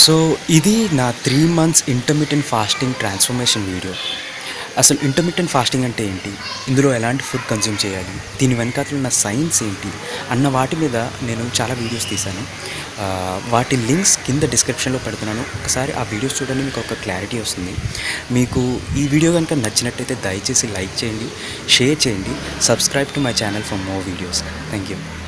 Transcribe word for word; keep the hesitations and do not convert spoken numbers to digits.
So ఇది నా three months intermittent fasting transformation video. అసలు ఇంటర్మిటెంట్ ఫాస్టింగ్ అంటే ఏంటి, ఇందులో ఎలాంటి ఫుడ్ కన్జ్యూమ్ చేయాలి, దీని వెనకాతల ఉన్న సైన్స్ ఏంటి అన్న వాటి మీద నేను చాలా వీడియోస్ తీశాను. వాటి లింక్స్ కింద డిస్క్రిప్షన్లో పెడుతున్నాను. ఒకసారి ఆ వీడియోస్ చూడండి, మీకు ఒక క్లారిటీ వస్తుంది. మీకు ఈ వీడియో కనుక నచ్చినట్టయితే దయచేసి లైక్ చేయండి, షేర్ చేయండి, subscribe to my channel for more videos. Thank you.